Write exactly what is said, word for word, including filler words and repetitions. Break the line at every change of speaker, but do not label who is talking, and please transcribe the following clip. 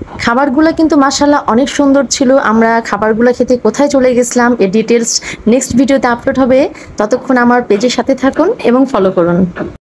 খাবারগুলো কিন্তু মাশাআল্লাহ অনেক সুন্দর ছিল। আমরা খাবারগুলো খেতে কোথায় চলে গেছিলাম এর ডিটেলস নেক্সট ভিডিওতে আপলোড হবে। ততক্ষণ আমার পেজের সাথে থাকুন এবং ফলো করুন।